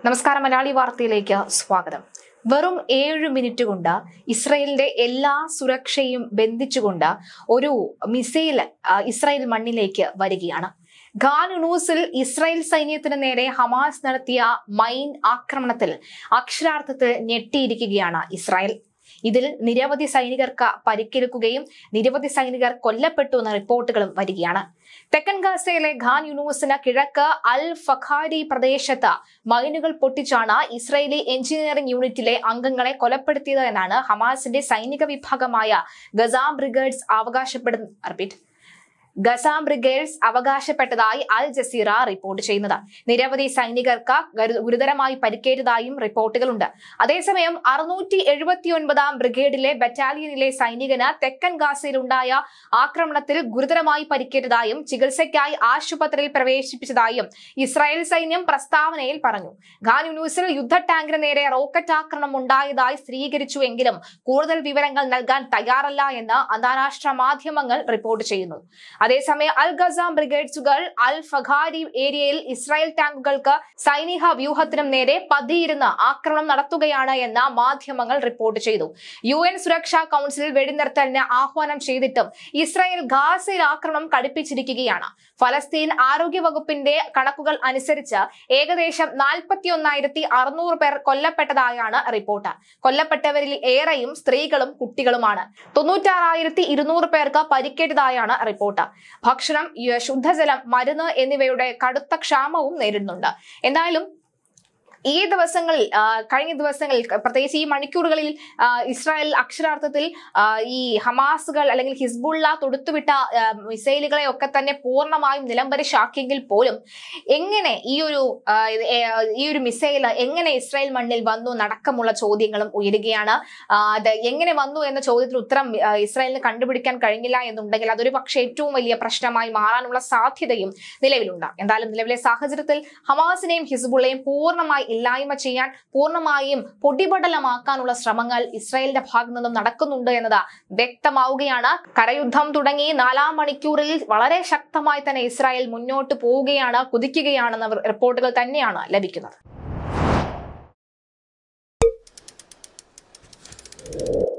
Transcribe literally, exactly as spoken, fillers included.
നമസ്കാരം, മലയാളി വാർത്തയിലേക്ക് സ്വാഗതം. വെറും ഏഴ് മിനിറ്റ് കൊണ്ട് ഇസ്രായേലിന്റെ എല്ലാ സുരക്ഷയും ബന്ധിച്ചുകൊണ്ട് ഒരു മിസൈൽ ഇസ്രായേൽ മണ്ണിലേക്ക് വരികയാണ്. ഖാൻ യൂണൂസിൽ ഇസ്രായേൽ സൈന്യത്തിന് നേരെ ഹമാസ് നടത്തിയ മൈൻ ആക്രമണത്തിൽ അക്ഷരാർത്ഥത്തിൽ ഞെട്ടിയിരിക്കുകയാണ് ഇസ്രായേൽ. ഇതിൽ നിരവധി സൈനികർക്ക് പരിക്കേൽക്കുകയും നിരവധി സൈനികർ കൊല്ലപ്പെട്ടു എന്ന റിപ്പോർട്ടുകളും വരികയാണ്. തെക്കൻ ഗാസയിലെ ഖാൻ യൂണൂസിന് കിഴക്ക് അൽ ഫഖാരി പ്രദേശത്ത് മൈനുകൾ പൊട്ടിച്ചാണ് ഇസ്രായേലി എഞ്ചിനീയറിംഗ് യൂണിറ്റിലെ അംഗങ്ങളെ കൊലപ്പെടുത്തിയത് എന്നാണ് ഹമാസിന്റെ സൈനിക വിഭാഗമായ ഗസാം ബ്രിഗേഡ്സ് അവകാശപ്പെടുന്ന റിപ്പീറ്റ് ഗസാം ബ്രിഗേഡ്സ് അവകാശപ്പെട്ടതായി അൽ ജസീറ റിപ്പോർട്ട് ചെയ്യുന്നത്. നിരവധി സൈനികർക്ക് ഗുരുതരമായി പരിക്കേറ്റതായും റിപ്പോർട്ടുകളുണ്ട്. അതേസമയം അറുന്നൂറ്റി എഴുപത്തി ഒൻപതാം ബ്രിഗേഡിലെ ബറ്റാലിയനിലെ സൈനികന് തെക്കൻ ഗാസയിലുണ്ടായ ആക്രമണത്തിൽ ഗുരുതരമായി പരിക്കേറ്റതായും ചികിത്സയ്ക്കായി ആശുപത്രിയിൽ പ്രവേശിപ്പിച്ചതായും ഇസ്രായേൽ സൈന്യം പ്രസ്താവനയിൽ പറഞ്ഞു. ഖാൻ യൂണൂസിൽ യുദ്ധ ടാങ്കിന് നേരെ റോക്കറ്റ് ആക്രമണം ഉണ്ടായതായി സ്ഥിരീകരിച്ചുവെങ്കിലും കൂടുതൽ വിവരങ്ങൾ നൽകാൻ തയ്യാറല്ല എന്ന് അന്താരാഷ്ട്ര മാധ്യമങ്ങൾ റിപ്പോർട്ട് ചെയ്യുന്നു. അതേസമയം അൽ ഗസാം ബ്രിഗേഡ്സുകൾ അൽ ഫഖാരി ഏരിയയിൽ ഇസ്രായേൽ ടാങ്കുകൾക്ക് സൈനിക വ്യൂഹത്തിനും നേരെ പതിയിരുന്ന് ആക്രമണം നടത്തുകയാണ് എന്ന് മാധ്യമങ്ങൾ റിപ്പോർട്ട് ചെയ്തു. യു എൻ സുരക്ഷാ കൗൺസിൽ വെടിനിർത്തലിന് ആഹ്വാനം ചെയ്തിട്ടും ഇസ്രായേൽ ഗാസയിൽ ആക്രമണം കടുപ്പിച്ചിരിക്കുകയാണ്. ഫലസ്തീൻ ആരോഗ്യ വകുപ്പിന്റെ കണക്കുകൾ അനുസരിച്ച് ഏകദേശം നാൽപ്പത്തി ഒന്നായിരത്തി അറുന്നൂറ് പേർ കൊല്ലപ്പെട്ടതായാണ് റിപ്പോർട്ട്. കൊല്ലപ്പെട്ടവരിൽ ഏറെയും സ്ത്രീകളും കുട്ടികളുമാണ്. തൊണ്ണൂറ്റാറായിരത്തി ഇരുന്നൂറ് പേർക്ക് പരിക്കേറ്റതായാണ് റിപ്പോർട്ട്. ഭക്ഷണം, ശുദ്ധജലം, മരുന്ന് എന്നിവയുടെ കടുത്ത ക്ഷാമവും നേരിടുന്നുണ്ട്. എന്തായാലും ഈ ദിവസങ്ങളിൽ കഴിഞ്ഞ ദിവസങ്ങളിൽ പ്രത്യേകിച്ച് ഈ മണിക്കൂറുകളിൽ ഇസ്രായേൽ അക്ഷരാർത്ഥത്തിൽ ഈ ഹമാസുകൾ അല്ലെങ്കിൽ ഹിസ്ബുള്ള തൊടുത്തുവിട്ട മിസൈലുകളെ ഒക്കെ തന്നെ പൂർണ്ണമായും നിലംപരിശാക്കിയെങ്കിൽ പോലും എങ്ങനെ ഈ ഒരു ഈ ഒരു മിസൈൽ എങ്ങനെ ഇസ്രായേൽ മണ്ണിൽ വന്നു നടക്കമുള്ള ചോദ്യങ്ങളും ഉയരുകയാണ്. അത് എങ്ങനെ വന്നു എന്ന ചോദ്യത്തിന് ഉത്തരം ഇസ്രായേലിന് കണ്ടുപിടിക്കാൻ കഴിഞ്ഞില്ല എന്നുണ്ടെങ്കിൽ അതൊരു പക്ഷേ ഏറ്റവും വലിയ പ്രശ്നമായി മാറാനുള്ള സാധ്യതയും നിലവിലുണ്ട്. എന്തായാലും നിലവിലെ സാഹചര്യത്തിൽ ഹമാസിനെയും ഹിസ്ബുള്ളയും പൂർണ്ണമായി ഇല്ലായ്മ ചെയ്യാൻ, പൂർണ്ണമായും പൊടിപടലമാക്കാനുള്ള ശ്രമങ്ങൾ ഇസ്രായേലിന്റെ ഭാഗത്തു നിന്നും നടക്കുന്നുണ്ട് എന്നത് വ്യക്തമാവുകയാണ്. കരയുദ്ധം തുടങ്ങി നാലാം മണിക്കൂറിൽ വളരെ ശക്തമായി തന്നെ ഇസ്രായേൽ മുന്നോട്ട് പോവുകയാണ്, കുതിക്കുകയാണെന്ന റിപ്പോർട്ടുകൾ തന്നെയാണ് ലഭിക്കുന്നത്.